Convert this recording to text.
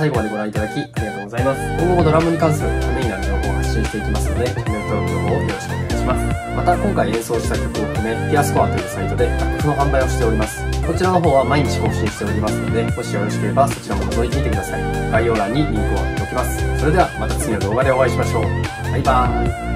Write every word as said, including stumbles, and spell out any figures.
最後までご覧いただきありがとうございます。今後もドラムに関するためになる情報を発信していきますので、チャンネル登録の方をよろしくお願いします。また今回演奏した曲を含め、ピアスコアというサイトで楽譜の販売をしております。こちらの方は毎日更新しておりますので、もしよろしければそちらも覗いてみてください。概要欄にリンクを貼っておきます。それではまた次の動画でお会いしましょう。バイバーイ。